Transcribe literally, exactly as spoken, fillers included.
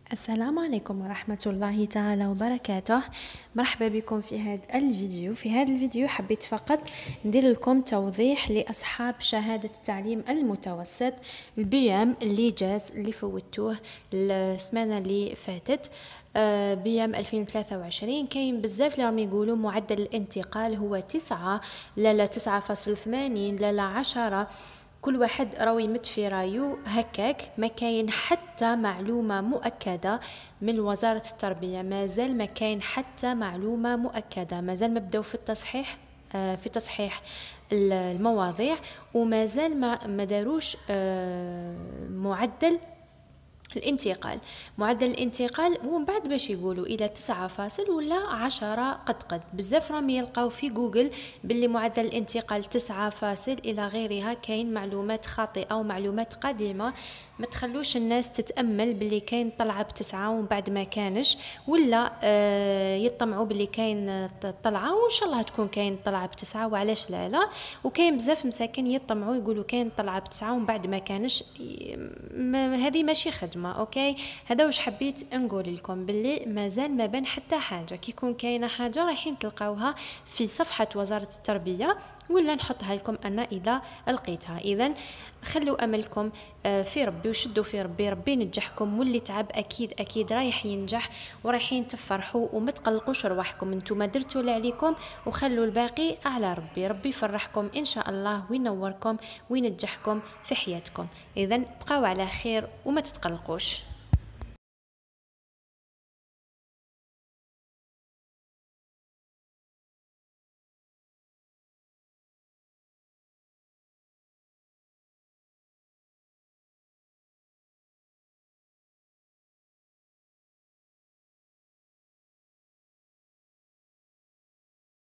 السلام عليكم ورحمة الله تعالى وبركاته. مرحبا بكم في هذا الفيديو. في هذا الفيديو حبيت فقط ندير لكم توضيح لأصحاب شهادة التعليم المتوسط البي ام اللي جاز اللي فوتوه السمانة اللي فاتت بي ام ألفين وثلاثة وعشرين. كاين بزاف اللي راهم يقولوا معدل الانتقال هو تسعة، لا لا تسعة فاصل ثمانين، لا لا عشرة. كل واحد راهو يمد في رايو هكاك، ما كاين حتى معلومه مؤكده من وزاره التربيه، مازال ما كاين حتى معلومه مؤكده، مازال ما بداو في التصحيح في تصحيح المواضيع، ومازال ما ما داروش معدل الانتقال. معدل الانتقال ومن بعد باش يقولوا الى تسعة فاصل ولا عشرة. قد قد بزاف راهم يلقاو في جوجل باللي معدل الانتقال تسعة فاصل الى غيرها. كاين معلومات خاطئه ومعلومات قديمه، ما تخلوش الناس تتامل باللي كاين طلعه بتسعة ومن بعد ما كانش، ولا آه يطمعوا باللي كاين طلعه وان شاء الله تكون كاين طلعه بتسعة وعلاش لا لا. وكاين بزاف مساكن يطمعوا يقولوا كاين طلعه بتسعة ومن بعد ما كانش. هذه ماشي خدمه. اوكي، هذا واش حبيت نقول لكم، باللي مازال ما بان حتى حاجه. كي يكون كاينه حاجه رايحين تلقاوها في صفحه وزاره التربيه، ولا نحطها لكم انا اذا لقيتها. اذا خلوا املكم في ربي وشدوا في ربي، ربي ينجحكم، واللي تعب اكيد اكيد رايح ينجح، ورايحين تفرحوا وما تقلقوش رواحكم. انتم درتوا اللي عليكم وخلوا الباقي على ربي. ربي يفرحكم ان شاء الله وينوركم وينجحكم في حياتكم. اذا بقاو على خير وما تتقلقوش.